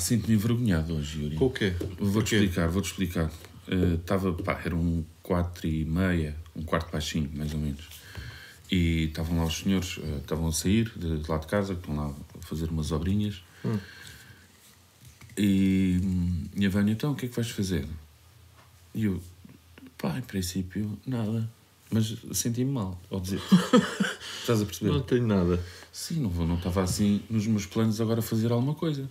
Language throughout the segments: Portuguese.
sinto-me envergonhado hoje, Yuri. Com o quê? Vou-te explicar. Era 4h30, um quarto para as 5, mais ou menos. E estavam lá os senhores, estavam a sair de lá de casa, que estão lá a fazer umas obrinhas. E a Vânia, então, o que é que vais fazer? E eu, em princípio, nada. Mas senti-me mal, ao dizer. Estás a perceber? Não tenho nada. Sim, não estava assim nos meus planos agora fazer alguma coisa.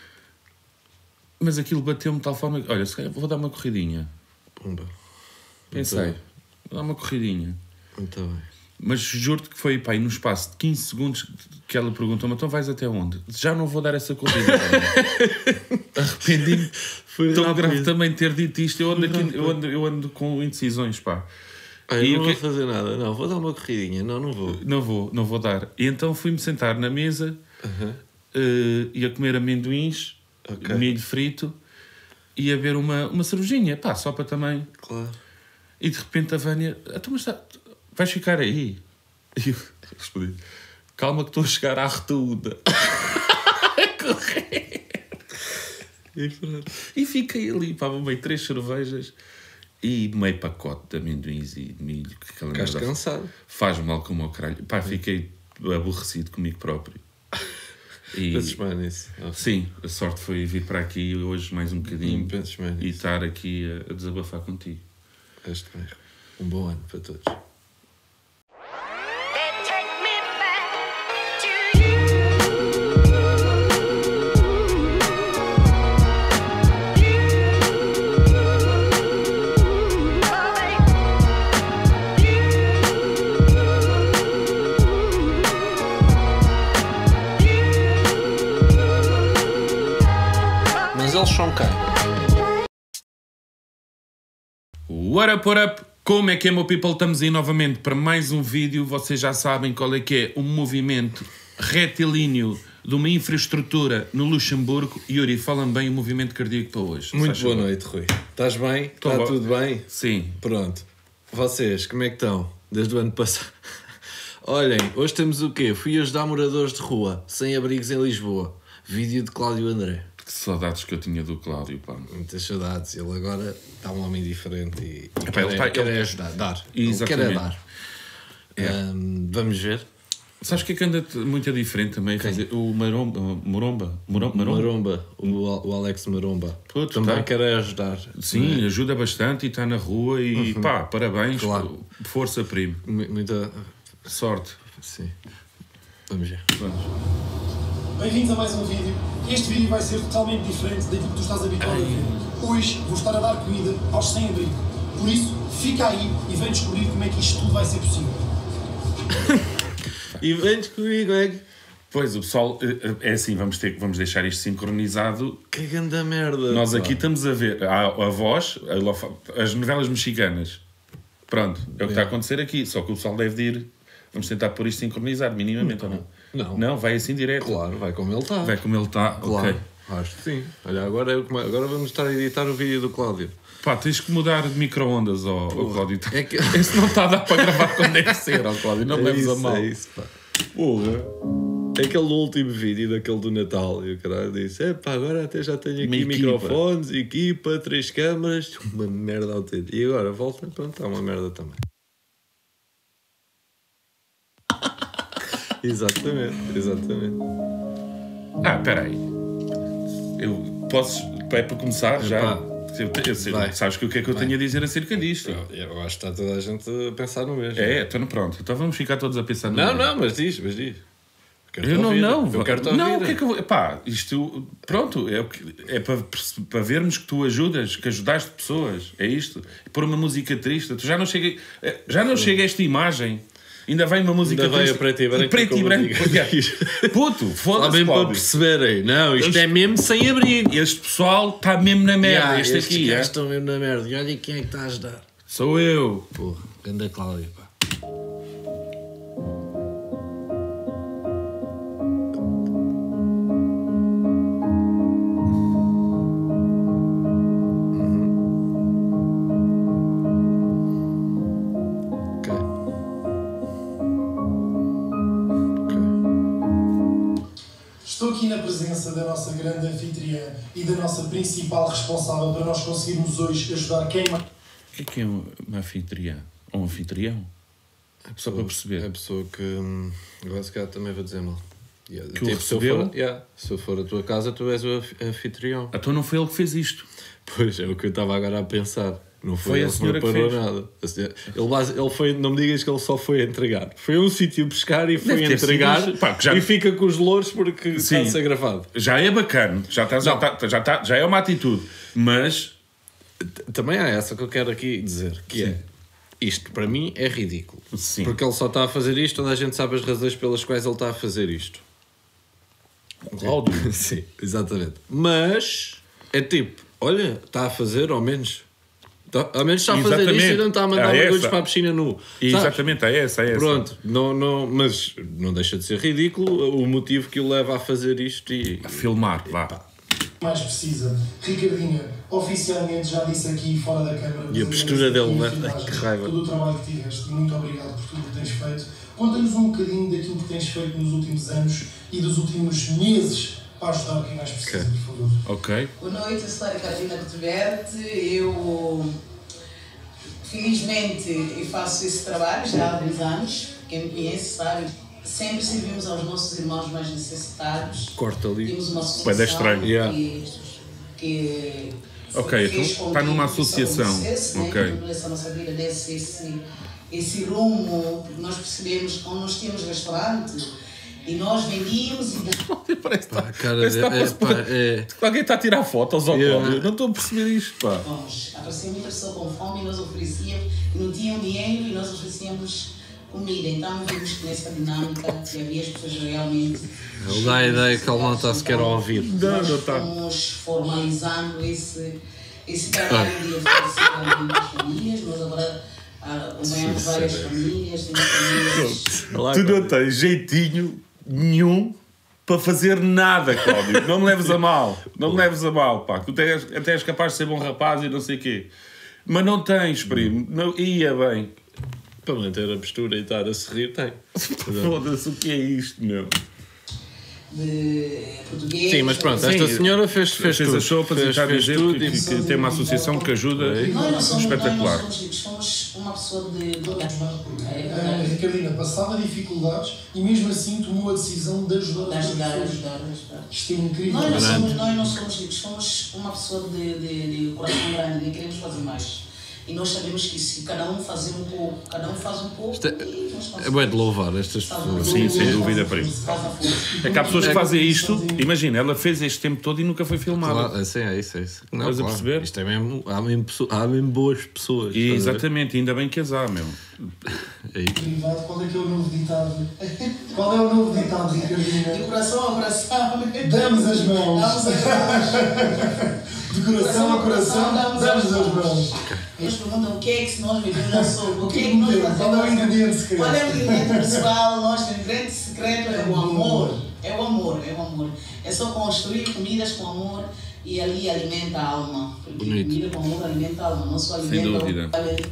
Mas aquilo bateu-me de tal forma que, olha, se calhar vou dar uma corridinha. Pumba. Pensei, vou dar uma corridinha. Muito bem. Mas juro-te que foi, no espaço de 15 segundos que ela perguntou-me, então vais até onde? Já não vou dar essa corrida. Arrependi-me. Foi tão rápido. grave também ter dito isto. Eu ando com indecisões, pá. Eu não vou fazer nada. Não, vou dar uma corridinha. Não vou. Não vou dar. E então fui-me sentar na mesa e a comer amendoins, milho frito e a beber uma cervejinha, só para também. Claro. E de repente a Vânia, mas vais ficar aí? E eu respondi, calma que estou a chegar à retunda. E fiquei ali, meio 3 cervejas e meio pacote de amendoins e de milho. Ficaste cansado. Faz mal como ao caralho. Fiquei aborrecido comigo próprio. Penses bem nisso. Sim, a sorte foi vir para aqui hoje mais um bocadinho e estar aqui a desabafar contigo. Este bem. Um bom ano para todos. Mas eles são quem? What up? Como é que é, meu people? Estamos aí novamente para mais um vídeo. Vocês já sabem qual é que é um movimento retilíneo de uma infraestrutura no Luxemburgo. Yuri, fala-me bem o movimento cardíaco para hoje. Muito boa noite, Rui. Estás bem? Está tudo bem? Sim. Pronto. Vocês, como é que estão? Desde o ano passado. Olhem, hoje temos o quê? Fui ajudar moradores de rua, sem abrigos em Lisboa. Vídeo de Cláudio André. Que saudades que eu tinha do Cláudio, pá. Muitas saudades. Ele agora está um homem diferente e ele quer ajudar, dar. Exatamente. Ele quer dar. Vamos ver. Sabes o que é que anda muito diferente também? Fazer o Maromba. O Alex Maromba. Puto, também quer ajudar. Sim, ajuda bastante e está na rua e parabéns. Claro. Força, primo. Muita sorte. Sim. Vamos ver. Bem-vindos a mais um vídeo. Este vídeo vai ser totalmente diferente daquilo que tu estás habituado a ver. Hoje vou estar a dar comida aos sem-abrigo. Por isso, fica aí e vem descobrir como é que isto tudo vai ser possível. E vem comigo, Pois, o pessoal, é assim, vamos deixar isto sincronizado. Que grande merda. Nós aqui estamos a ver a voz, as novelas mexicanas. Pronto, é o que está a acontecer aqui. Só que o pessoal deve ir. Vamos tentar pôr isto sincronizado, minimamente, ou não? Não, vai assim direto. Claro, vai como ele está. Claro. Ok. Acho que sim. Olha, agora vamos estar a editar o vídeo do Cláudio. Tens que mudar de micro-ondas ao Cláudio. É que... Esse não está a dar para gravar quando deve ser, Cláudio. Não leves a mal. É isso, pá. Porra. Aquele último vídeo, daquele do Natal, e o caralho disse, agora até já tenho aqui microfones, equipa, 3 câmaras, uma merda autêntica. E agora volta, pronto, está uma merda também. Exatamente. Espera aí. Eu posso... É para começar já? Sabes que o que é que eu tenho a dizer acerca disto? Eu acho que está toda a gente a pensar no mesmo. Então pronto. Então vamos ficar todos a pensar no mesmo. Não, mas diz. Eu quero-te ouvir. Não, o que é que eu vou... Isto... Pronto, é para vermos que tu que ajudaste pessoas. É isto. Pôr uma música triste. Tu já não chega a esta imagem. Ainda vem uma música ainda triste. Ainda vai a preto e branco. Puto, foda-se. Para perceberem. Não, isto é mesmo sem abrigo. Este pessoal está mesmo na merda. Estes aqui estão mesmo na merda. E olha quem é que está a ajudar. Sou eu. Porra, ganda Cláudio, pá. Estou aqui na presença da nossa grande anfitriã e da nossa principal responsável para nós conseguirmos hoje ajudar quem mais... O que é uma anfitriã? Ou um anfitrião? Só para perceber. É a pessoa que... Agora se calhar também vou dizer mal. Que o recebeu? Se eu for a tua casa, tu és o anfitrião. Então não foi ele que fez isto. Pois, é o que eu estava agora a pensar. Não foi a ele que senhora que preparou fez. nada. Ele foi, não me digas que ele só foi entregar. Foi a um sítio pescar e foi Deve ter entregar sido, pá, que já- e fica com os louros porque está a ser gravado. Já é bacana, já é uma atitude, mas Também há essa que eu quero aqui dizer, que é, isto para mim é ridículo. Sim. Porque ele só está a fazer isto, toda a gente sabe as razões pelas quais ele está a fazer isto. Cláudio. Sim, exatamente. Mas é tipo, olha, está a fazer ao menos... Ao menos está a fazer Exatamente. isto e não está a mandar mergulhos para a piscina nu. Sabes? Exatamente, é essa. Pronto, mas não deixa de ser ridículo o motivo que o leva a fazer isto e... A filmar, vá. mais precisa. Ricardinha, oficialmente já disse aqui fora da câmara... E a postura dele, né? Que raiva. Todo o trabalho que tiveste e muito obrigado por tudo que tens feito. Conta-nos um bocadinho daquilo que tens feito nos últimos anos e dos últimos meses para ajudar quem mais precisa, por favor. Ok. Boa noite, eu sou a Ricardina Cotoverte. Eu, felizmente, eu faço esse trabalho já há alguns anos. Quem me conhece sabe. Sempre servimos aos nossos irmãos mais necessitados. Corta ali. Temos uma Pois é associação estranho. Yeah. que Ok, fez então com está que numa isso associação. acontecesse, Ok. né? Que a nossa vida desse esse rumo, porque nós percebemos que nós tínhamos restaurante e nós vendíamos e Parece que alguém está a tirar fotos ao Cláudio. Não estou a perceber isto, pá. aparecia muita pessoa com fome e nós oferecíamos, e não tinham dinheiro e nós oferecíamos comida. Então vimos que nessa dinâmica que havia as pessoas realmente... Ele dá a ideia que ele não está sequer a ouvir. Nós não está. fomos formalizando esse trabalho de oferecer alimento às famílias. Nós agora acompanhamos várias famílias, temos famílias... Tu não tens jeitinho nenhum para fazer nada, Cláudio. Não me leves a mal. Não me leves a mal, pá. Tu até és capaz de ser bom rapaz e não sei o quê. Mas não tens, primo. Não, ia bem. Para manter a postura e estar a sorrir, tem. Foda-se, o que é isto, meu? de português. Sim, mas pronto, Sim, esta senhora fez fez tudo. as sopas e está a dizer que tem uma associação que ajuda. Nós não somos, Espetacular. nós não somos ricos, somos uma pessoa de Ricardina passava dificuldades e mesmo assim tomou a decisão de ajudar as pessoas. Isto é incrível. Nós não somos ricos, somos uma pessoa de coração grande e queremos fazer mais. E nós sabemos que se cada um fazer um pouco, cada um faz um pouco, e nós É bom de louvar estas pessoas. Sim, sem dúvida, primo. É que há pessoas que fazem isto, imagina, ela fez este tempo todo e nunca foi filmada. Claro, sim, é isso. Não, Estás a perceber? Isto é mesmo, há mesmo boas pessoas. E, estás a ver? exatamente, ainda bem que as há, meu. É isso. Privado, qual é que é o novo ditado? Qual é o novo ditado, De Ricardina? coração a coração. Damos as mãos. Damos as mãos. De coração a coração, damos as mãos. Eles perguntam o que é que se nós vivemos na sopa, o que é que nós fazemos. Qual é o ingrediente secreto? Qual é o ingrediente pessoal? Nosso ingrediente secreto é o amor. É o amor, é o amor. É só construir comidas com amor e ali alimenta a alma. Porque Bonito. comida com amor alimenta a alma, não só alimenta dúvida.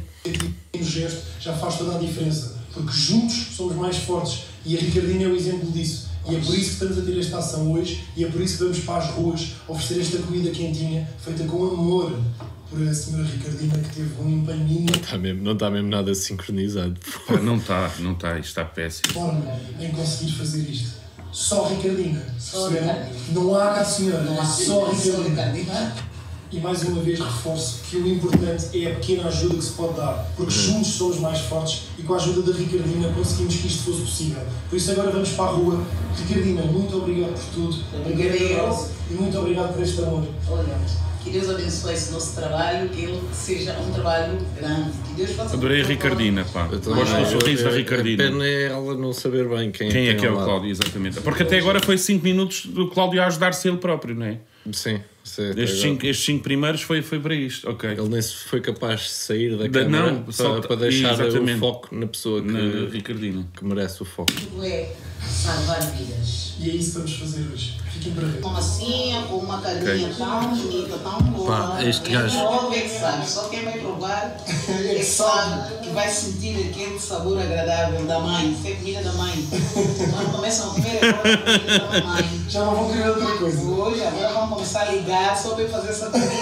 O gesto já faz toda a diferença, porque juntos somos mais fortes e a Ricardina é o exemplo disso. E é por isso que estamos a ter esta ação hoje e é por isso que vamos para as ruas oferecer esta comida quentinha, feita com amor por a senhora Ricardina, que teve um empenho Não está mesmo nada sincronizado. Pá, não está, isto está péssimo. enorme em conseguir fazer isto. Só Ricardina. Só Perceberam? Ricardina. Não há cá senhora, Não há só só Ricardina. Ricardina. E mais uma vez reforço que o importante é a pequena ajuda que se pode dar, porque juntos somos mais fortes e com a ajuda da Ricardina conseguimos que isto fosse possível. Por isso agora vamos para a rua. Ricardina, muito obrigado por tudo. Um grande abraço e muito obrigado por este amor. Olha, que Deus abençoe esse nosso trabalho, que ele seja um trabalho grande. Que Deus faça. Adorei a Ricardina, pá. Gosto do sorriso da A Ricardina. pena é ela não saber bem quem Quem é que é ao o lado. Cláudio, exatamente. Porque até agora foi 5 minutos do Cláudio a ajudar-se ele próprio, não é? Sim. Estes 5 primeiros foi para isto, ok. Ele nem se foi capaz de sair da câmara não, só para deixar exatamente. o foco na pessoa Na Ricardina. que merece o foco. Tudo é salvar vidas. e é isso que vamos fazer hoje. Fiquem para ver. Uma massinha com uma carinha tão bonita, tão boa. Pá, este gajo. Só quem sabe, só quem vai provar é que sabe que vai sentir aquele sabor agradável da mãe. Isso é comida da mãe. Quando começam a comer, agora a comida da mãe. Já não vão querer outra coisa. Hoje, agora vamos começar a ligar só para fazer essa comida.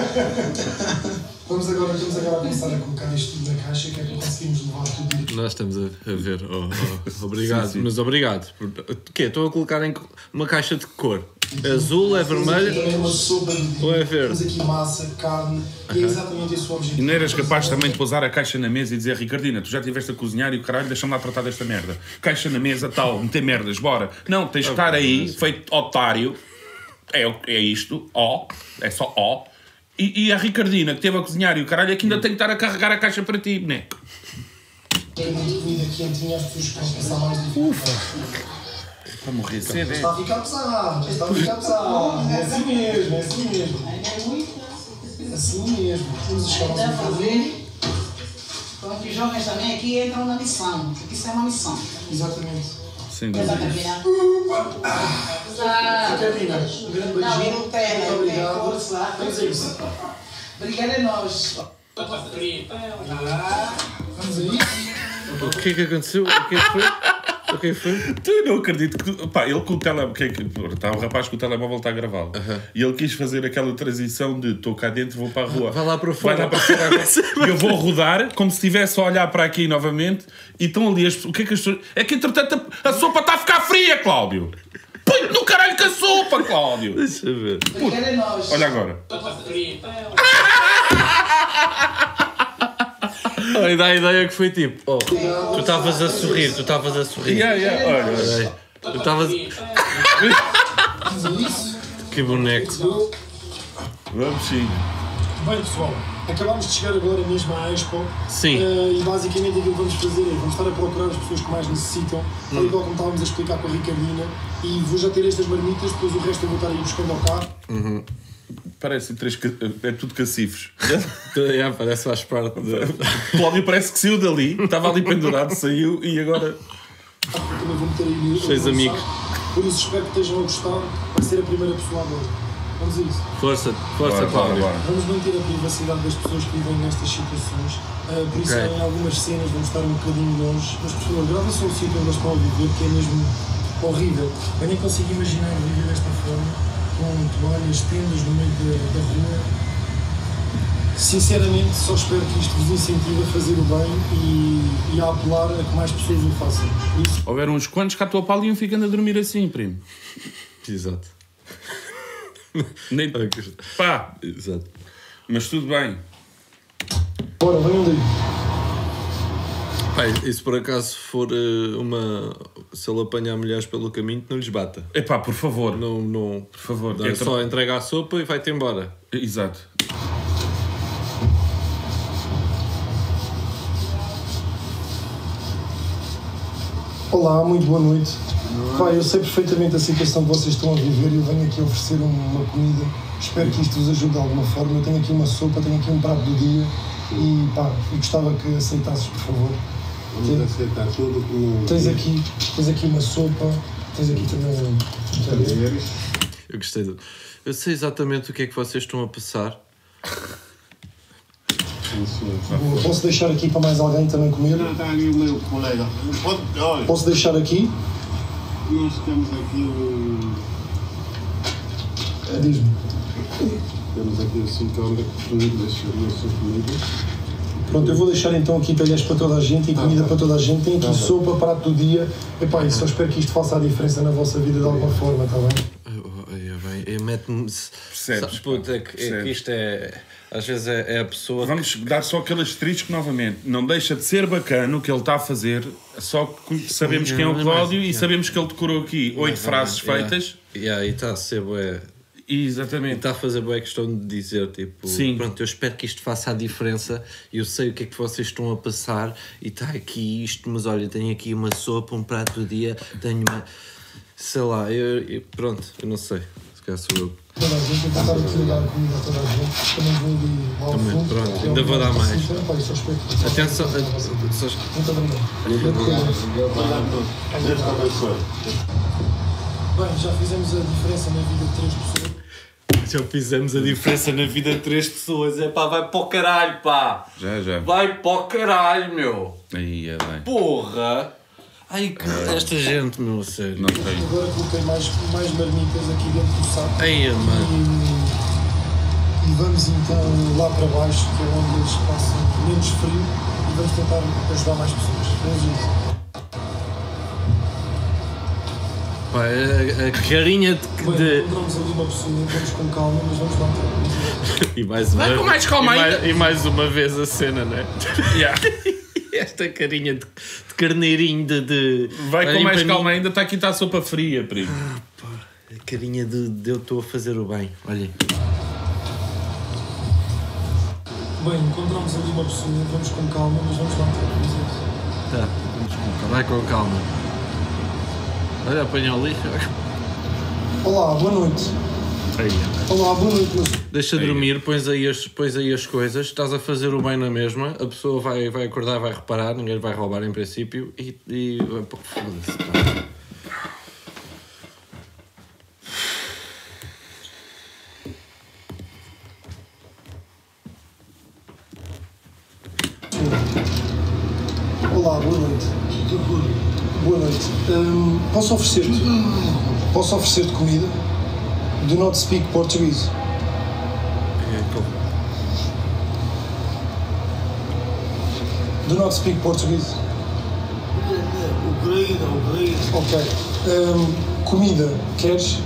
Vamos agora a começar a colocar isto tudo na caixa, que é para conseguirmos levar tudo. Nós estamos a ver. Obrigado, sim. Mas obrigado. O quê? Estou a colocar em uma caixa de cor. Azul, é vermelho ou é verde? Temos aqui massa, carne, e é exatamente esse o objetivo. E não eras capaz também de pousar a caixa na mesa e dizer: Ricardina, tu já estiveste a cozinhar e o caralho, deixa-me lá tratar desta merda. Caixa na mesa, tal, meter merdas, bora. Não, tens de estar aí, feito otário. É isto, é só E a Ricardina, que esteve a cozinhar e o caralho, é que ainda tem que estar a carregar a caixa para ti, boneco. É muito comida quentinha, as pessoas que vão passar mais dificuldade. Para morrer cedo, Está a ficar pesado, está a ficar pesado. É assim mesmo, é assim mesmo. Assim mesmo. Vamos chegar Dá para ver. Então, que os jovens também aqui entram na missão. Porque isso é uma missão. Exatamente. Sem Essa dúvida. Carolina. Carolina, um grande beijinho. Não, eu não tenho, Muito eu tenho obrigado. força. Vamos a isso. Obrigada a nós. Vamos a isso. O que é que aconteceu? O que foi? Tu não acredito que pá, ele com o telemóvel. Está um rapaz com o telemóvel está a gravá-lo. E ele quis fazer aquela transição de estou cá dentro, vou para a rua. Vai lá para fora. Vai lá para fora agora. E eu vou rodar como se estivesse a olhar para aqui novamente. E estão ali o que é que as pessoas. É que entretanto a sopa está a ficar fria, Cláudio! Põe no caralho com a sopa, Cláudio! Deixa eu ver. Obrigada a nós. Olha agora. Olha, dá a ideia que foi tipo, tu estavas a sorrir, Olha. Tu estavas... Vamos a isso. Que boneco. Vamos sim. Bem, pessoal, acabámos de chegar agora mesmo à Expo. Sim. E basicamente aquilo que vamos fazer é vamos estar a procurar as pessoas que mais necessitam, tal e qual como estávamos a explicar com a Ricardina, e vou já ter estas marmitas, depois o resto eu vou estar aí buscando ao carro. Parece é tudo cacifos. Parece que faz parte. Cláudio parece que saiu dali, estava ali pendurado, saiu e agora. Também vou meter aí Seis amigos. Por isso espero que estejam a gostar, vai ser a primeira pessoa agora. Vamos a isso. Força, Bora, Cláudio. bora. Vamos manter a privacidade das pessoas que vivem nestas situações. Por isso, Ok. em algumas cenas vamos estar um bocadinho longe. Mas, por favor, gravem só o sítio onde eles estão a viver, que é mesmo horrível. Eu nem consigo imaginar viver desta forma, com toalhas, tendas no meio da rua. Sinceramente, só espero que isto vos incentive a fazer o bem e a apelar a que mais pessoas o façam. Por isso, Houveram uns quantos que à tua pala iam ficando a dormir assim, primo. Exato. Nem... Pá, Exato. mas tudo bem. bora, venham daí. Pai, e se por acaso for se ele apanhar mulheres pelo caminho, não lhes bata. Epá, por favor. Não, Por favor. dá só entrega a sopa e vai-te embora. Exato. Olá, muito boa noite. Pai, eu sei perfeitamente a situação que vocês estão a viver e eu venho aqui oferecer uma comida. Espero que isto vos ajude de alguma forma. Eu tenho aqui uma sopa, tenho aqui um prato do dia e pá, eu gostava que aceitasses, por favor. Vamos aceitar tudo como... Tens aqui uma sopa, tens aqui também um... Eu gostei. Eu sei exatamente o que é que vocês estão a passar. Posso deixar aqui para mais alguém também comer? Não, está ali o meu colega. Olha, Posso deixar aqui? nós temos aqui Diz-me. Temos aqui o sintoma que deixaria a sua comida. Pronto, eu vou deixar então aqui talheres para toda a gente e comida para toda a gente. Tem aqui sopa, prato do dia. Epá, e só espero que isto faça a diferença na vossa vida de alguma forma, está bem? Eu mete-me... Percebes? Puta, é que isto é... Às vezes é a pessoa... Vamos dar só aquele asterisco novamente. Não deixa de ser bacana o que ele está a fazer, só que sabemos quem é o Cláudio e sabemos que ele decorou aqui 8 frases feitas. E está a ser bué... Exatamente. Está a fazer boa questão de dizer, tipo, Sim. pronto, eu espero que isto faça a diferença, eu sei o que é que vocês estão a passar e está aqui isto, mas olha, tenho aqui uma sopa, um prato do dia, tenho uma, sei lá, pronto, eu não sei, se calhar sou eu. Toda a gente, tentar aqui dar comida a toda a gente. Também vou ali ao Também, fundo. pronto, ainda vou dar mais. Epá, e só espero que... Atenção, Muito obrigado. Deus te abençoe. Bem, já fizemos a diferença na vida de 3 pessoas. Já fizemos a diferença na vida de 3 pessoas. É pá, vai para o caralho, pá. Já. Vai para o caralho, meu. Aí é bem. Porra. Ai, que esta gente, meu, sério. Não sei. Agora coloquei mais marmitas aqui dentro do saco. Ai, mano. E vamos então lá para baixo, que é onde eles passam menos frio, e vamos tentar ajudar mais pessoas. Vamos isso. Pá, a carinha de... Encontramos ali uma pessoa, vamos com calma, mas vamos lá. E mais uma Vai com mais calma ainda. E mais uma vez a cena, não é? Yeah. Esta carinha de carneirinho de... Vai com mais para calma mim. ainda, está aqui, está a sopa fria, primo. A carinha de eu estou a fazer o bem. Olhem. Bem, encontramos ali uma pessoa, vamos com calma, mas vamos lá. Tá, vamos com calma. Vai com calma. Olha, apanha o lixo. Olá, boa noite. Olá, boa noite. Deixa dormir, pões aí as coisas, estás a fazer o bem na mesma, a pessoa vai acordar, vai reparar, ninguém vai roubar em princípio e foda-se, pá. Olá, boa noite. Boa noite. Posso oferecer-te comida? Do not speak Portuguese. Do not speak Portuguese. Ucrânia. Ok. Comida, queres?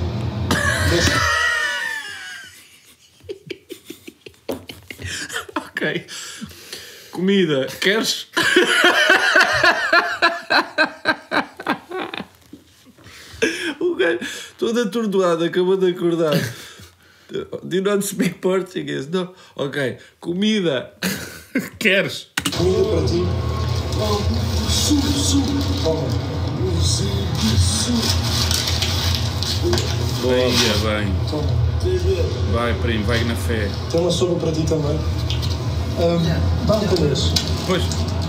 Ok. Comida, queres? O gajo, todo atordoado, acabou de acordar. Do not speak Portuguese. Não. Ok. Comida. Queres? Comida para ti. Toma. Aí é bem. Toma. Vai, primo, vai na fé. Tem uma sopa para ti também. Dá-me comer. Pois.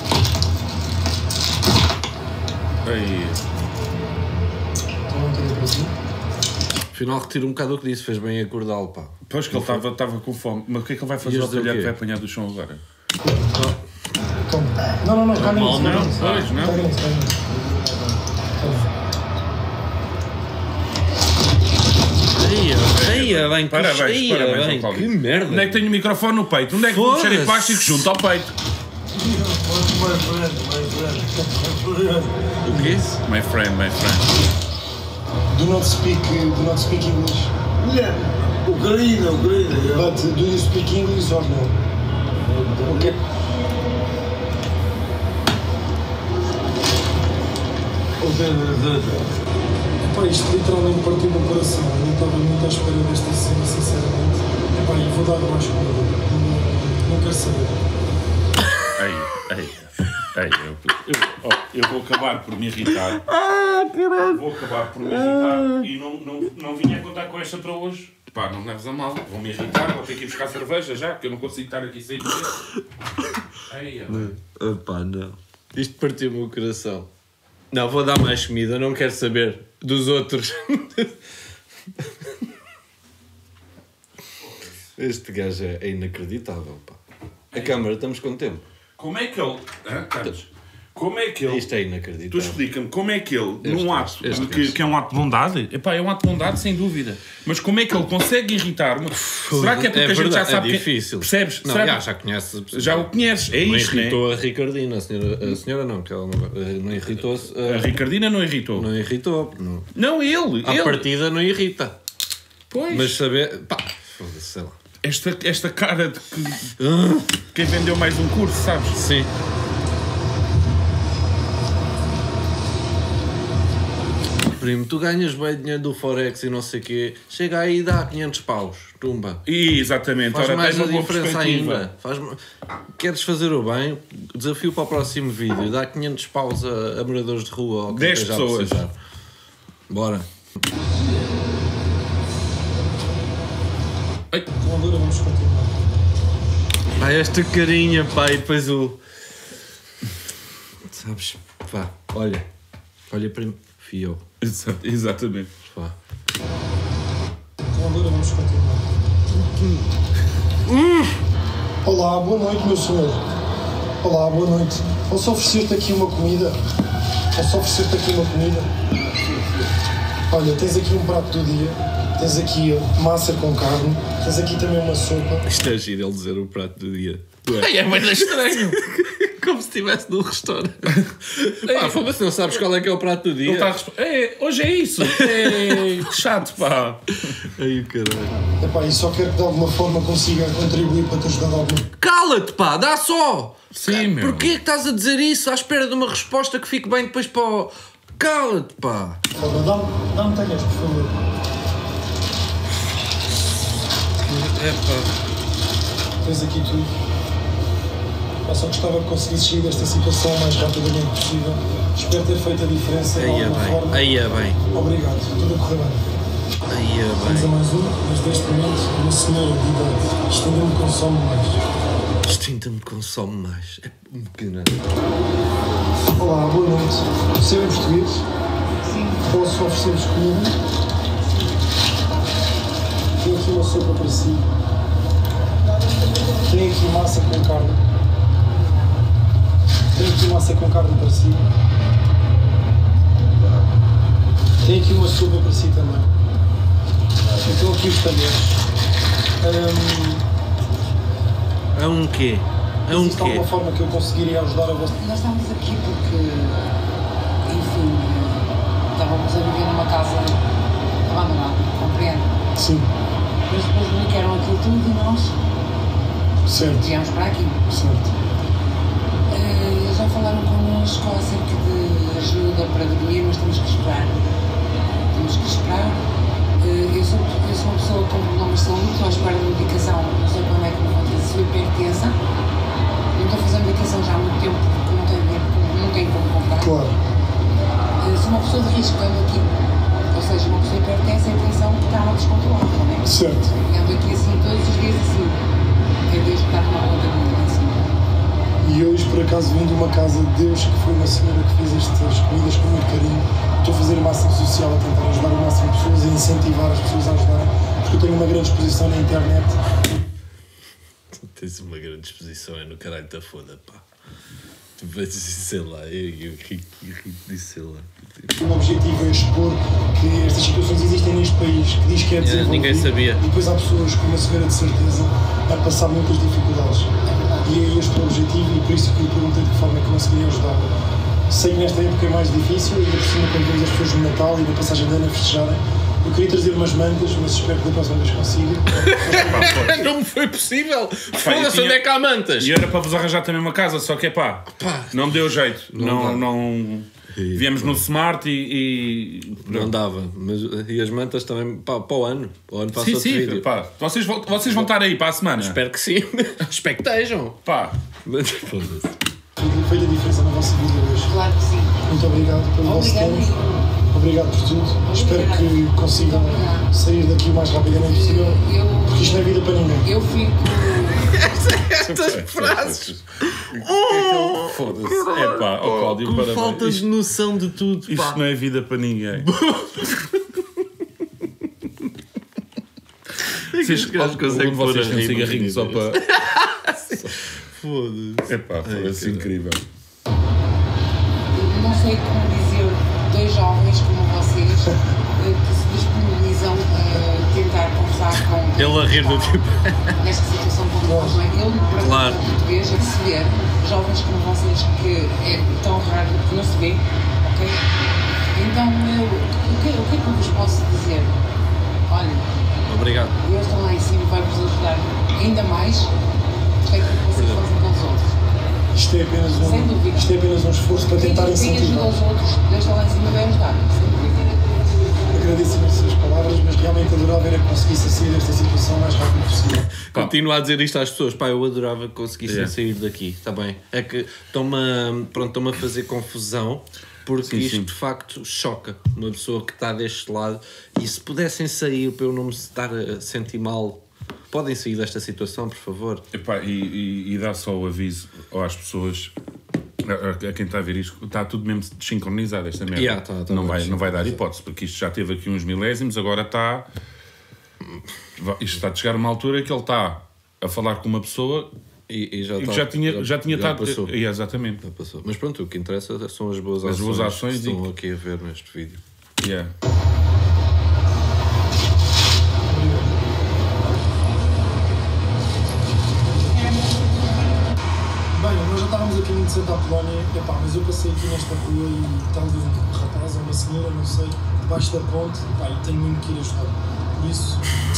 Aí. Toma um comer para ti. Afinal, retiro um bocado o que disse, fez bem acordá-lo, pá. Pois que ele estava com fome. Mas o que é que ele vai fazer Ias ao dizer o talhar quê? que vai apanhar do chão agora? Toma. Não, caga nisso. não? Caga nisso. Pois, não? Caga nisso. Bem, Parabéns, João Paulo. que merda. Onde é que tenho o microfone no peito? Onde é que vou mexer em plástico junto ao peito? O quê? My friend. Do not speak English. Ucrânia. But do you speak English or no? Okay. Epá, isto literalmente partiu o meu coração. Eu não estava muito à espera desta cena, sinceramente. Epá, e vou dar mais comida. Não quero saber. Eu vou acabar por me irritar. Caralho! Vou acabar por me irritar e não vinha a contar com esta para hoje. Pá, não me leves a mal. Vou me irritar, vou ter que ir buscar cerveja já, porque eu não consigo estar aqui sem beber. Epá, não. Isto partiu-me o coração. Não, vou dar mais comida, não quero saber dos outros. Este gajo é inacreditável, pá. A câmara, estamos com tempo. Como é que ele... Carlos, como é que ele... Isto é Tu inacreditável. explica-me, como é que ele, num ato este que é um ato de bondade, epá, é um ato de bondade sem dúvida, mas como é que ele consegue irritar-me? Será que é porque a gente já sabe é difícil. Percebes? Não, Será já conhece. já o conheces, é Não isto, né? irritou a Ricardina, a senhora não, que ela não irritou-se. A Ricardina não irritou. Não irritou. Não, ele. À partida não irrita. Pois. Mas saber. Pá, foda-se, sei lá. Esta cara de que... Quem vendeu mais um curso, sabes? Sim. Primo, tu ganhas bem dinheiro do Forex e não sei o quê. Chega aí e dá 500 paus. Tumba. Exatamente. Faz Ora, mais tens a uma boa diferença perspectiva. ainda. Queres fazer o bem? Desafio para o próximo vídeo. Dá 500 paus a moradores de rua. Ou 10 pessoas. Bora. Então agora vamos continuar. Pá, esta carinha, pá, e depois o... Sabes, pá, olha para mim. Fio. Exatamente. Pá. Então agora vamos continuar. Olá, boa noite, meu senhor. Olá, boa noite. Posso oferecer-te aqui uma comida? Olha, tens aqui um prato do dia, tens aqui massa com carne, tens aqui também uma sopa. Isto é giro ele dizer o prato do dia. É bem estranho. Como se estivesse num restaurante. Pá, foda-se, não sabes qual é que é o prato do dia? Ele está a responder. Hoje é isso. É chato, pá. Ai, o caralho. Epá, e só quero que de alguma forma consiga contribuir para te ajudar de alguma. Cala-te, pá, dá só! Sim, meu. Porquê é que estás a dizer isso à espera de uma resposta que fique bem depois para o... Cala-te, pá! Dá-me talheres, por favor. Tens aqui tudo. Eu só gostava que conseguisse sair desta situação o mais rapidamente possível. Espero ter feito a diferença de alguma forma. Aí é bem. Obrigado, tudo a correr bem. Aí é Vamos a bem. mais um, mas deste momento, uma senhora de idade. Isto ainda me consome mais. Isto ainda me consome mais. É um bocadinho. Olá, boa noite. Você é português? Sim. Posso oferecer-vos comida? Tem aqui uma sopa para si. Tem aqui massa com carne. Tem aqui massa com carne para si. Tem aqui uma sopa para si também. Então aqui os talheres. É um quê? É um Existe quê? alguma forma que eu conseguiria ajudar a você? Nós estamos aqui porque, enfim, estávamos a viver numa casa abandonada, compreende? Sim. Mas depois brincaram aquilo tudo e nós Certo. viemos para aqui. Certo. Já falaram connosco acerca de ajuda para dormir, mas temos que esperar. Eu sou uma pessoa com problemas de saúde, estou à espera de medicação, não sei como é que me vou ter, sou hipertensa. Não estou a fazer medicação já há muito tempo porque não tenho como comprar. Claro. Sou uma pessoa de risco, ando aqui. Ou seja, uma pessoa hipertensa, a tensão está descontrolada, não é? Certo. Ando aqui assim, todos os dias assim. É Deus que está a tomar conta de mim, assim. E hoje, por acaso, vim de uma casa de Deus, que foi uma senhora que fez estas comidas com muito carinho. Estou a fazer o máximo social, a tentar ajudar o máximo de pessoas, a incentivar as pessoas a ajudarem, porque eu tenho uma grande exposição na internet. Tens uma grande disposição, é no caralho da foda, pá. Tu vais dizer, sei lá, eu ri disso, sei lá. O objetivo é expor que estas situações existem neste país, que diz que é desenvolvido. Ninguém sabia. E depois há pessoas, como a senhora de certeza, a passar muitas dificuldades. E é este o objetivo e por isso que eu perguntei de que forma é que conseguiria ajudar. Sei que nesta época é mais difícil, ainda por cima quando vemos as pessoas no Natal e na passagem de ano a festejarem. Eu queria trazer umas mantas, mas espero que da próxima vez consiga. Não me foi possível! eu Foda-se, tinha- onde é que há mantas? E era para vos arranjar também uma casa, só que não deu jeito. Não. Viemos no Smart e Não dava, mas e as mantas também para o ano. Para o ano passa sim, outro sim, vídeo. pá. Vocês vão estar aí para a semana. Espero que sim. Espero que estejam. Pá. Mas foda-se. Fez a diferença na vossa vida hoje. Claro que sim. Muito obrigado pelo vosso Obrigada. tempo. Obrigado por tudo. Espero que consigam Obrigada. sair daqui o mais rapidamente possível. Porque isto não é vida para ninguém. Eu fico. Estas frases. Foda-se. É pá, ó Cláudio, Com parabéns. falta de noção de tudo, pá. Isto não é vida para ninguém. Vocês gajos conseguem vocês pôr a têm um rir cigarrinho nos só vídeos. para. Foda-se. É pá, foi incrível. Não sei como dizer, dois jovens como vocês que se disponibilizam a tentar conversar com. Ele a rir do tipo. Nesta situação como nós, não é? Ele, para Claro. o português, a perceber jovens como vocês que é tão raro que não se vê, ok? Então, o que é que eu vos posso dizer? Olha, Obrigado. Deus está lá em cima e vai-vos ajudar ainda mais. O que é que vocês fazem com os outros? Isto Sem dúvida. é apenas um esforço para tentar Quem ajuda incentivar. os outros, Deus está lá em cima e vai ajudar. Sem dúvida. Agradeço imenso as palavras, mas realmente adorava era que conseguisse sair desta situação o mais rápido possível. Continuo a dizer isto às pessoas. Pá, eu adorava que conseguissem Yeah. sair daqui. Está bem? É que estão-me a fazer confusão. Porque Sim, isto sim. de facto choca uma pessoa que está deste lado. E se pudessem sair para eu não me estar a sentir mal, podem sair desta situação, por favor. Epá, e dá só o aviso às pessoas A quem está a ver isto, está tudo mesmo desincronizado esta merda. Tá não vai dar hipótese, porque isto já teve aqui uns milésimos, agora está... Isto está a chegar a uma altura que ele está a falar com uma pessoa e já tinha estado... passou. Exatamente. Já passou. Mas pronto, o que interessa são as boas ações que estão aqui a ver neste vídeo. Yeah. Bem, nós já estávamos a caminho de Santa Apolónia, mas eu passei aqui nesta rua e está ali um rapaz ou uma senhora, não sei, debaixo da ponte, e tenho mesmo que ir ajudar. Por isso...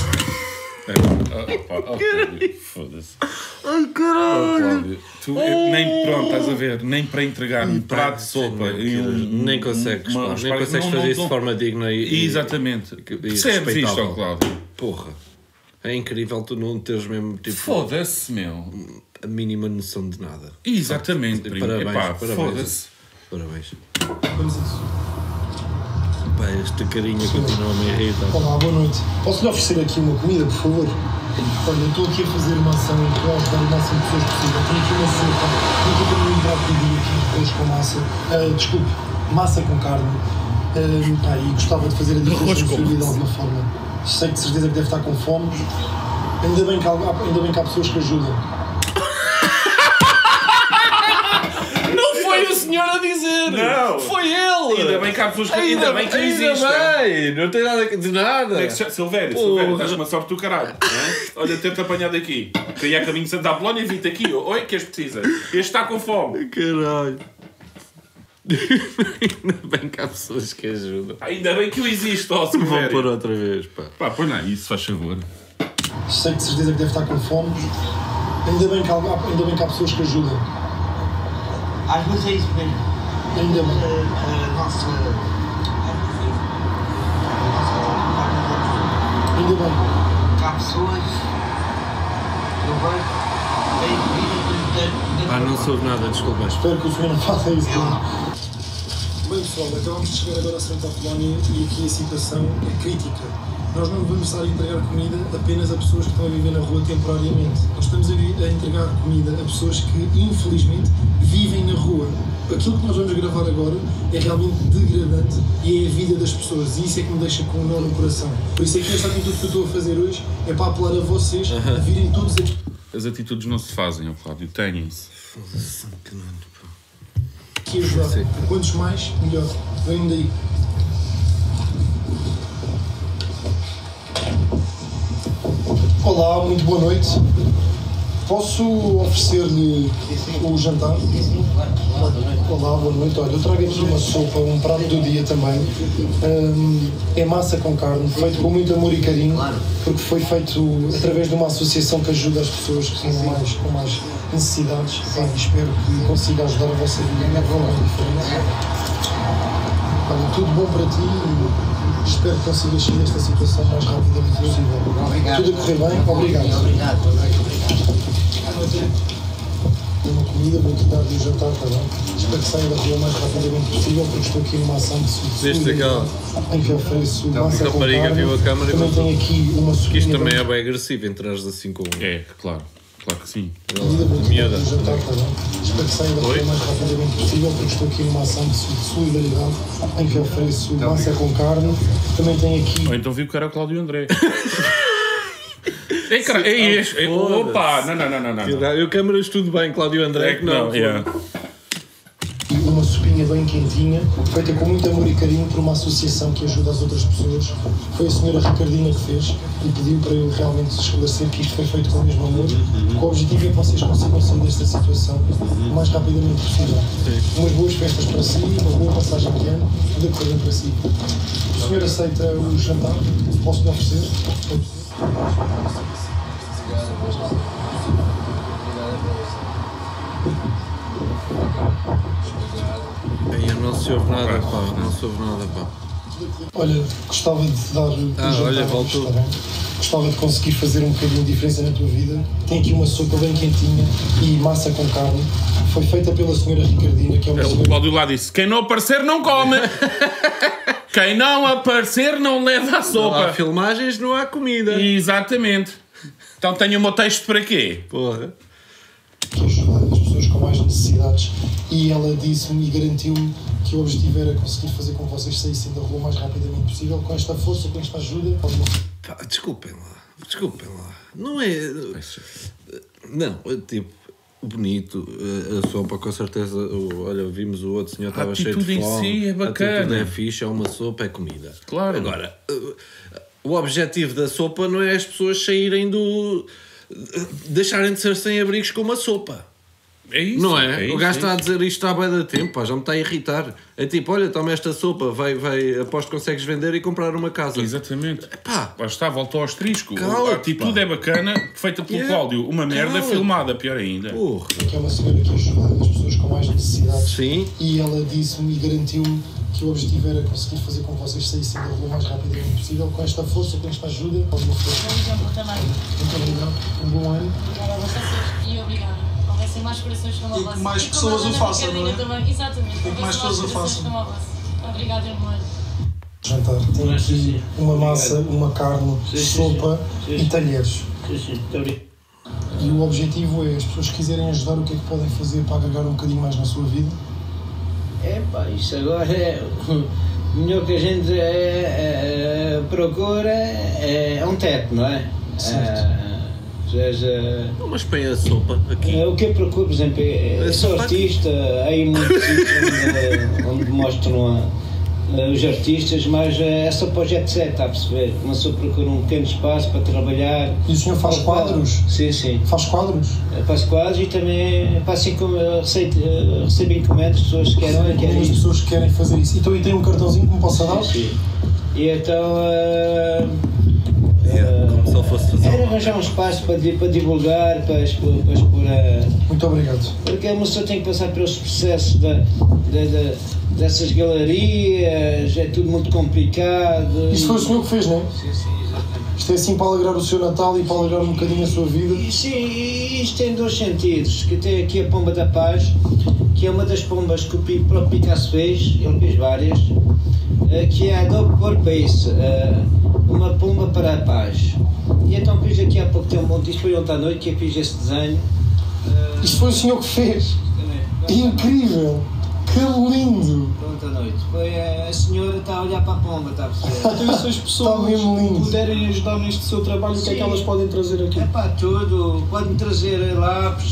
Foda-se. Ai, caralho! Pronto, estás a ver, nem para entregar um prato de sopa e nem consegues fazer isso de forma digna e exatamente. Percebes isto, ó, Cláudio? Porra, é incrível tu não teres mesmo tipo... Foda-se, meu. A mínima noção de nada. Exatamente, primo. Parabéns. Foda-se. Parabéns. Vamos a isso. Pá, esta carinha continua a me irritar. Olá, boa noite. Posso-lhe oferecer aqui uma comida, por favor? Olha, eu estou aqui a fazer uma ação e estou a ajudar o máximo de pessoas possível. Tenho aqui uma sopa, tenho aqui também um prato de dia aqui, arroz com massa. Desculpe, massa com carne. E gostava de fazer a diferença na sua vida de alguma forma. Sei que de certeza que deve estar com fome. Ainda bem que há pessoas que ajudam. Foi o senhor a dizer! Não! Foi ele! Ainda bem que há pessoas que ainda bem que existem! Não tem nada de nada! Silvério, estás uma sorte do caralho! É? Olha, ter-te apanhado aqui. Caí a caminho de Santa Apolónia e vim-te aqui. Oi, que és precisa? Este está com fome! Caralho! Ainda bem que há pessoas que ajudam. Ainda bem que eu existo, ó Silvério! Vou pôr outra vez, pá. Põe lá isso, faz favor. Sei que de certeza que deve estar com fome. Ainda bem que há pessoas que ajudam. Às vezes é isso mesmo. Ainda bem. Ainda bem. Há pessoas que eu vejo Não soube nada, desculpa. Espero que o senhor não faça isso. Bem, pessoal, acabamos de chegar agora a Santa Apolónia e aqui a situação é crítica. Nós não vamos estar a entregar comida apenas a pessoas que estão a viver na rua temporariamente. Nós estamos a entregar comida a pessoas que, infelizmente, vivem na rua. Aquilo que nós vamos gravar agora é realmente degradante e é a vida das pessoas. E isso é que me deixa com um nó no coração. Por isso é que esta atitude que eu estou a fazer hoje é para apelar a vocês a virem todos aqui. As atitudes não se fazem, ó Cláudio. Tenham-se. Foda-se, caralho, pá. Aqui ajudar. Quantos mais, melhor. Venham daí. Olá, muito boa noite. Posso oferecer-lhe o jantar? Olá, boa noite. Olha, eu trago aqui uma sopa, um prato do dia também. É massa com carne, feito com muito amor e carinho, porque foi feito através de uma associação que ajuda as pessoas que têm com mais necessidades. Espero que consiga ajudar a vossa vida de uma forma diferente. Olha, tudo bom para ti e espero que consigas sair desta situação o mais rapidamente possível. Obrigado. Tudo a correr bem? Obrigado. Obrigado. Uma comida, vou-te dar-lhe o jantar, está bem? Espero que saia da rua o mais rapidamente possível, porque estou aqui numa ação de solidariedade em que ofereço massa com carne. Viu a câmara também tenho aqui uma sopinha. Isto também é bem agressivo, entrares assim com um. É, claro que sim. Comida, vou-te dar-lhe o jantar, está bem? Espero que saia da rua o mais rapidamente possível, porque estou aqui numa ação de solidariedade em que ofereço massa com carne. Também tenho aqui... Ou então viu que era o Cláudio André. É, cara, é este. Opa! Não. Eu câmaras tudo bem, Cláudio André, É que não. Uma sopinha bem quentinha, feita com muito amor e carinho por uma associação que ajuda as outras pessoas. Foi a senhora Ricardina que fez e pediu para eu realmente esclarecer que isto foi feito com o mesmo amor. O objetivo é que vocês consigam sair desta situação o mais rapidamente possível. Umas boas festas para si, uma boa passagem de ano, tudo a correr para si. O senhor aceita o jantar? Posso-lhe oferecer? Não se ouve nada, pá. Não se ouve nada, pá. Olha, gostava de te dar o jantar. Olha, voltou. Gostava de conseguir fazer um bocadinho de diferença na tua vida. Tem aqui uma sopa bem quentinha e massa com carne. Foi feita pela senhora Ricardina, que é uma senhora... O Cláudio lá disse, quem não aparecer não come. Quem não aparecer não leva a sopa. Não há filmagens, não há comida. Exatamente. Então tenho o meu texto para quê? Porra. que ajuda as pessoas com mais necessidades, e ela disse-me e garantiu-me que o objetivo era conseguir fazer com que vocês saíssem da rua o mais rapidamente possível, com esta força, com esta ajuda. Pá, desculpem lá. Não é... Não, tipo, bonito, a sopa com certeza, olha, vimos o outro senhor estava cheio de fome. A atitude em si é bacana. A atitude é fixe, é uma sopa, é comida. Claro. Agora, o objetivo da sopa não é as pessoas saírem do... deixarem de ser sem abrigos com uma sopa. É isso. Não é? É isso, o gajo está a dizer isto há bem da tempo, pá, já me está a irritar. É tipo, olha, toma esta sopa, vai, aposto que consegues vender e comprar uma casa. Exatamente. Pá, lá está, volta ao asterisco. Cala-te, a atitude pá. é bacana, feita pelo Cláudio. Uma merda Cala-te. filmada, pior ainda. Porra. Que é uma senhora que ajuda as pessoas com mais necessidades. Sim. E ela disse-me e garantiu-me que o objetivo era conseguir fazer com que vocês saíssem da rua o mais rapidamente possível, com esta força, com esta ajuda. Por exemplo, também. Muito obrigado. Um bom ano. Obrigada a vocês e obrigada. Houvessem mais corações como a vossa. E que mais pessoas o façam, não é? Também. Exatamente. E que mais pessoas o façam. Como a vossa. Obrigada, irmão. Jantar. Tem aqui uma massa, uma carne, sopa e talheres. Sim, muito obrigado. E o objetivo é as pessoas que quiserem ajudar, o que é que podem fazer para agregar um bocadinho mais na sua vida? Pá, isso agora é o melhor que a gente procura é um teto, não é? Seja, Mas põe a sopa aqui. o que eu procuro, por exemplo, eu sou artista, há aí muitos sítios onde mostram os artistas, mas é só para o jet set, está a perceber? Uma pessoa procura um pequeno espaço para trabalhar. E o senhor faz quadros? Sim. Faz quadros? Faço quadros e também faço recebo encomendas, pessoas que querem As pessoas que querem fazer isso. Então, e tem um cartãozinho que me possa dar? Sim. E então Como se ele fosse fazer era arranjar um espaço para divulgar, para expor Muito obrigado. porque a pessoa tem que passar pelos processos dessas galerias, é tudo muito complicado. Isto foi o senhor que fez, não é? Sim, exatamente. Isto é assim para alegrar o seu Natal e para alegrar um bocadinho a sua vida? Sim, isto tem dois sentidos, que tem aqui a Pomba da Paz, que é uma das pombas que o próprio Picasso fez, ele fez várias, que é a Adobe for Peace, uma pomba para a paz. E então fiz aqui há pouco tempo, isto foi ontem à noite que eu fiz esse desenho. Isto foi o senhor que fez? Incrível! Que lindo! Ontem à noite. Foi a senhora está a olhar para a pomba, está a perceber? Então, e se as pessoas puderem ajudar neste seu trabalho, o que é que elas podem trazer aqui? É para tudo, podem trazer lápis,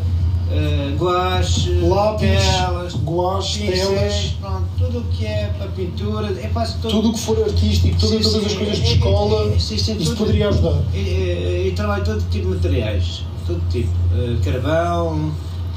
guache, telas, telas, pronto, tudo o que é para pintura, tudo o que for artístico, todas as coisas de escola, isto poderia ajudar. E trabalho todo tipo de materiais, todo tipo, carvão,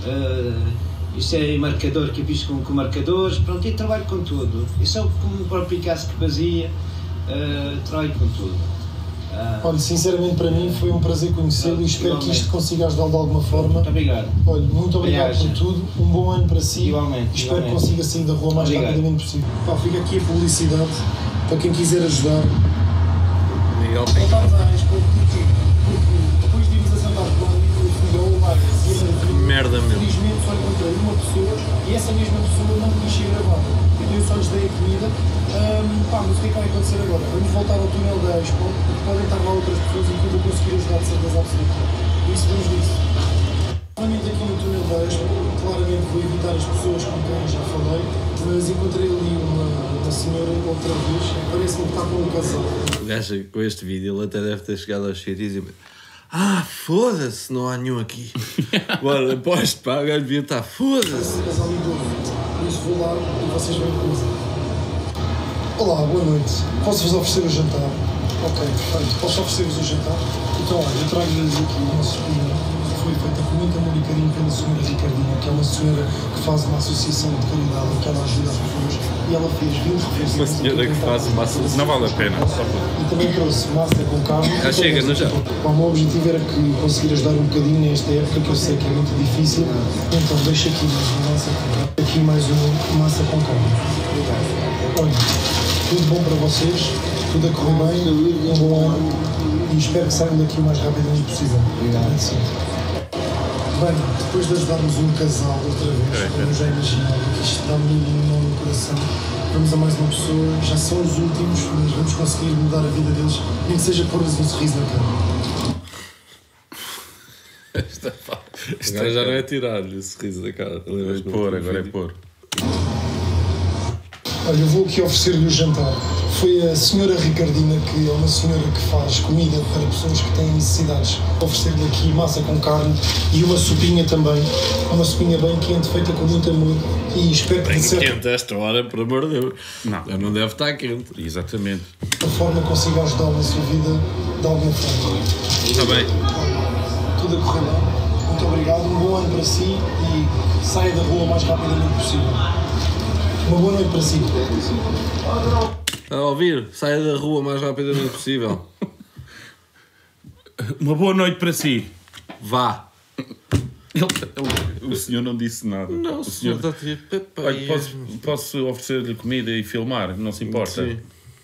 isso é marcador que eu fiz com marcadores, pronto, e trabalho com tudo. Isso é como o próprio Picasso que fazia, trabalho com tudo. Olha, sinceramente para mim foi um prazer conhecê-lo e espero que isto consiga ajudá-lo de alguma forma. Muito obrigado. Olha, muito obrigado por tudo, um bom ano para si. Igualmente. Espero que consiga sair da rua o mais rapidamente possível. Pá, fica aqui a publicidade para quem quiser ajudar. Miguel Voltámos à Expo porque depois de irmos a Santa Apolónia, o Fogão, merda mesmo. Felizmente só encontrei uma pessoa e essa mesma pessoa não me deixei gravar. Então eu só lhes dei a comida. Mas o que é que vai acontecer agora? Vamos voltar ao túnel da Expo, podem estar lá outras pessoas e que eu vou conseguir ajudar de certeza absoluta. Por isso vamos nisso. Claramente aqui no túnel da Expo, claramente vou evitar as pessoas com quem já falei, mas encontrei ali uma senhora outra vez, parece-me que está com um casal. O gajo com este vídeo, ele até deve ter chegado aos sítios e... foda-se, não há nenhum aqui. Bora, aposto, pá, o gajo devia estar, foda-se. Casal idoso. Por isso vou lá e vocês vêm comigo. Olá, boa noite. Posso-vos oferecer o jantar? Ok, perfeito. Posso oferecer-vos o jantar? Então, olha, eu trago-lhes aqui uma sopinha que foi feita com muito amor e carinho pela senhora Ricardina, que é uma senhora que faz uma associação de caridade em que ela ajuda as pessoas e ela fez 20 refeições. Uma senhora que faz uma associação. Não vale a pena. E também trouxe massa com carne. Já chega, não já? O meu objetivo era que conseguir ajudar um bocadinho nesta época, que eu sei que é muito difícil. Então, deixo aqui mais uma massa com carne. Aqui mais uma massa com carne. Olha, tudo bom para vocês, tudo a correr bem, um bom ano e espero que saiam daqui o mais rapidamente possível. Bem, depois de ajudarmos um casal outra vez, como já imaginava, que isto está no coração, vamos a mais uma pessoa, já são os últimos, mas vamos conseguir mudar a vida deles, nem que seja pôr-lhes um sorriso na cara. Agora já não é tirar-lhe o sorriso da cara. É pôr, agora é pôr. Olha, eu vou aqui oferecer-lhe o jantar. Foi a senhora Ricardina, que é uma senhora que faz comida para pessoas que têm necessidades. Oferecer-lhe aqui massa com carne e uma sopinha também. Uma sopinha bem quente, feita com muito amor. E espero que de certa Quente esta hora, por amor de Deus. Não. Já não deve estar quente. Exatamente. forma consiga ajudá-lo na sua vida de alguma forma. Está bem. Tudo a correr bem. Muito obrigado. Um bom ano para si e saia da rua o mais rapidamente possível. Uma boa noite para si. Está a ouvir? Saia da rua o mais rapidamente possível. Uma boa noite para si. Vá. O senhor não disse nada. Não, o senhor está tipo... Olha, posso oferecer-lhe comida e filmar? Não se importa? Sim.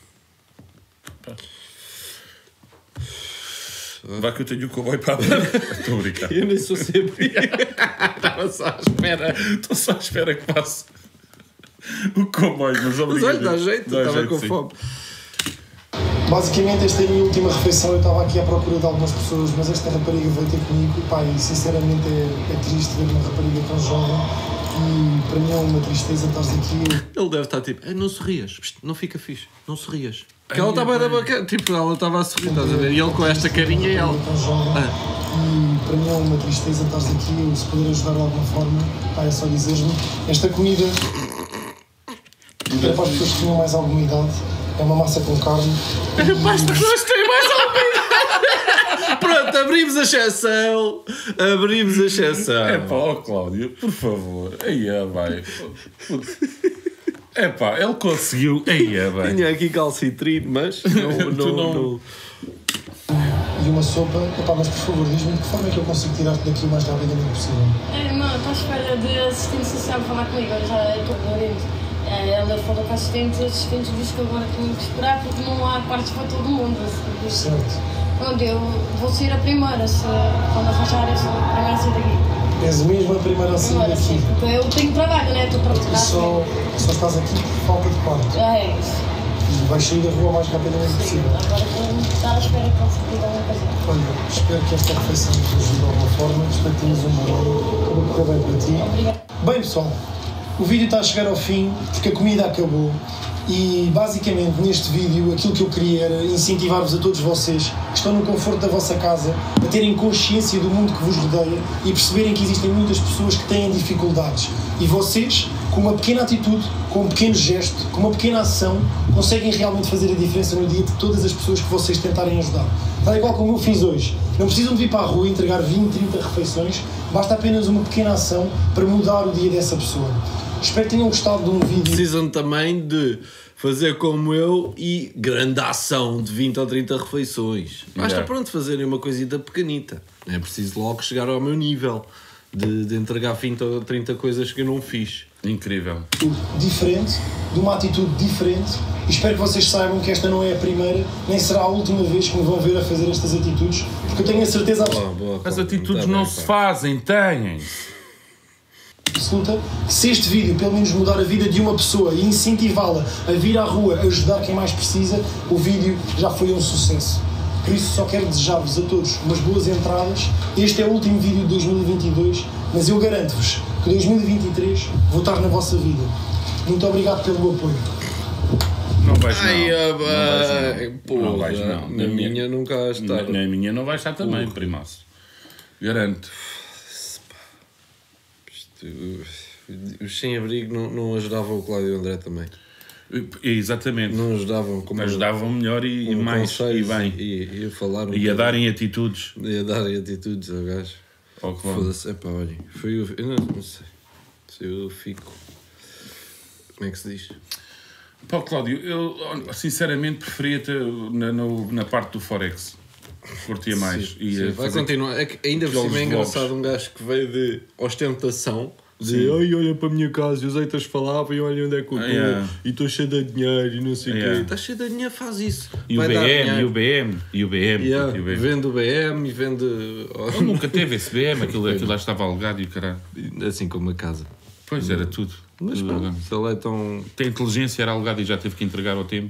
Vai que eu tenho o cowboy para abrir. Estou a brincar. Eu nem sou sempre... Estava só à espera. Estou só à espera que passe o cowboy, mas obrigado. Mas olha, dá jeito, estava com sim. fome. Basicamente, esta é a minha última refeição. Eu estava aqui à procura de algumas pessoas, mas esta rapariga veio ter comigo. Pá, e sinceramente é triste ver uma rapariga tão jovem. E para mim é uma tristeza estar aqui. Ele deve estar tipo, não sorrias, não fica fixe, não sorrias. Porque ela estava da boca, tipo, ela estava a sorrir, estás a ver? E ele com esta carinha e ela. Tão jovem. E para mim é uma tristeza estar aqui. Eu, se puder ajudar de alguma forma, pá, é só dizer-me. Esta comida é para as pessoas que tinham mais alguma idade. É uma massa com carne. Para as pessoas que têm mais alguma. Pronto, abrimos a exceção. Abrimos a exceção. É pá, ó Cláudio, por favor. Aí é, vai. É pá, ele conseguiu. Aí é, vai. Tinha aqui calcitrino, mas não. E uma sopa. Epá, mas por favor, diz-me de que forma é que eu consigo tirar-te daqui o mais rapidamente possível. Não, estou à espera de assistente social falar comigo, eu já estou doente. Ela falou com a assistente disse que agora tenho que esperar porque não há quartos para todo mundo. Certo. Onde eu vou ser a primeira, quando arranjar essa primeira saída daqui. És mesmo a primeira a sair Primeira, sim, daqui. porque eu tenho trabalho, né? Estou para E trabalhar. só estás aqui por falta de quarto. É isso. E vais sair da rua o mais rapidamente possível. Agora vou estar à espera que possa pedir alguma coisa. Olha, espero que esta refeição te ajude de alguma forma. Espero que tenhas um bom ano. Tudo correr bem para ti. Obrigada. Bem, pessoal, o vídeo está a chegar ao fim porque a comida acabou. E basicamente neste vídeo aquilo que eu queria era incentivar-vos a todos vocês que estão no conforto da vossa casa a terem consciência do mundo que vos rodeia e perceberem que existem muitas pessoas que têm dificuldades. E vocês, com uma pequena atitude, com um pequeno gesto, com uma pequena ação, conseguem realmente fazer a diferença no dia de todas as pessoas que vocês tentarem ajudar. Tal igual como eu fiz hoje. Não precisam de vir para a rua e entregar 20, 30 refeições, basta apenas uma pequena ação para mudar o dia dessa pessoa. Espero que tenham gostado de um vídeo. Precisam também de fazer como eu e grande ação de 20 ou 30 refeições. Basta pronto fazerem uma coisita pequenita. Não é preciso logo chegar ao meu nível de entregar 20 ou 30 coisas que eu não fiz. Incrível. Diferente, de uma atitude diferente. E espero que vocês saibam que esta não é a primeira, nem será a última vez que me vão ver a fazer estas atitudes, porque eu tenho a certeza As atitudes não se fazem, têm. absoluta que se este vídeo pelo menos mudar a vida de uma pessoa e incentivá-la a vir à rua a ajudar quem mais precisa, o vídeo já foi um sucesso. Por isso só quero desejar-vos a todos umas boas entradas. Este é o último vídeo de 2022, mas eu garanto-vos que 2023 vou estar na vossa vida. Muito obrigado pelo apoio. Não vais não. Não vais não. Na minha nunca vai estar. Na minha não vai estar também, primaço. Garanto. Os sem-abrigo não ajudavam o Cláudio e o André também. Exatamente. Não ajudavam como ajudavam melhor e mais e bem. E a falar e a darem atitudes. E a darem atitudes ao gajo. Foda-se, epá, olhem. Eu não sei. Se eu fico. Como é que se diz? Pá, Cláudio, eu sinceramente preferia-te na parte do Forex. Curtia mais. Sim, vai continuar. É que ainda por cima é engraçado um gajo que veio de ostentação. De olha para a minha casa, e os haters falavam e olha onde é que eu estou e estou cheio de dinheiro e não sei o quê. Estás cheio de dinheiro, faz isso. E o BM. Vende o BM e vende. Ele nunca teve esse BM, aquilo lá estava alugado e o caralho. Assim como a casa. Pois era tudo. Mas pronto, se ele é tão. Tem inteligência, era alugado e já teve que entregar ao tempo.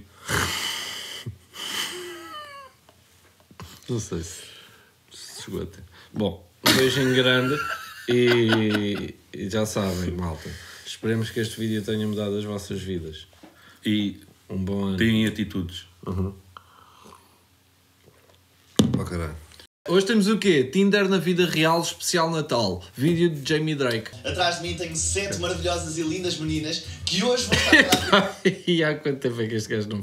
Não sei se chegou a ter. Bom, Um beijinho grande e já sabem, malta. Esperemos que este vídeo tenha mudado as vossas vidas. E um bom ano. Têm atitudes. Oh, caralho. Hoje temos o quê? Tinder na vida real, especial Natal. Vídeo de Jamie Drake. Atrás de mim tenho 7 maravilhosas e lindas meninas que hoje vão estar a E há quanto tempo é que este gajo não...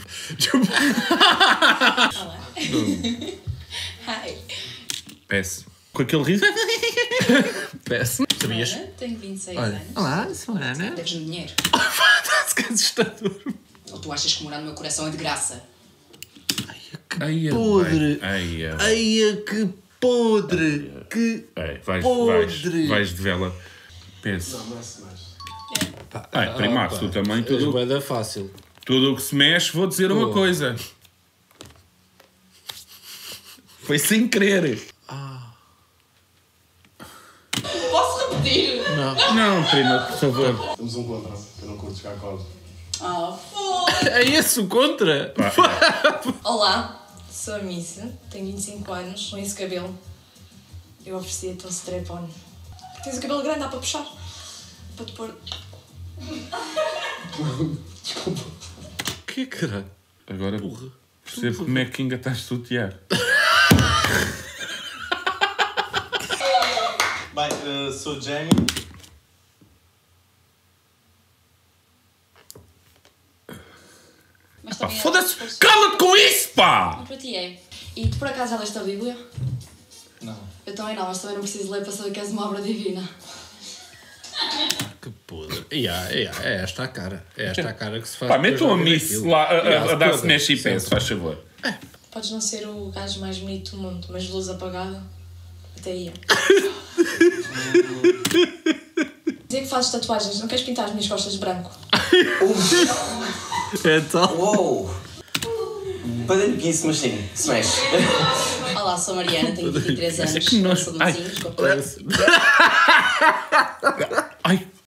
Olá. Hi. Péssimo. Com aquele riso. Péssimo. Sabias? Ana, tenho 26 Olha. anos. Olá, sou a Ana. Deves-me dinheiro. Está-se que assustador. Ou tu achas que morar no meu coração é de graça? Ai, Podre. Ai, Ai, que podre. Que podre. vais de vela. Pensa. Não, mais. Ai, primaço, tu também. Tudo é fácil. o que se mexe, vou dizer uma coisa. Foi sem querer. Posso repetir? Não, prima, por favor. Temos um contra, que eu não curto jogar código. É esse o contra? Olá, sou a Missa, tenho 25 anos, com esse cabelo. Eu oferecia-te um strap-on. Tens o cabelo grande, dá para puxar. Para te pôr... Desculpa. Que caralho? Agora percebo como é que ainda estás a sutiar. Bem, sou Jamie. Mas Pá, também é- foda-se! Cala-te com isso, pá! Para ti é. E tu por acaso já leste a Bíblia? Não. Eu também não, mas também não preciso ler para saber que és uma obra divina. Que podre. É esta a cara. É esta a cara que se faz. Pá, mete um depois de amice ouvir lá aquilo. a dar-se Podre. mexe e peço, faz favor. Podes não ser o gajo mais bonito do mundo, mas luz apagada, até ia. Dizer que fazes tatuagens, não queres pintar as minhas costas de branco? Então. Uou! Padre isso, mas sim, smash. Olá, sou a Mariana, tenho 23 anos, que nós- sou de Ai. Matosinhos, Ai,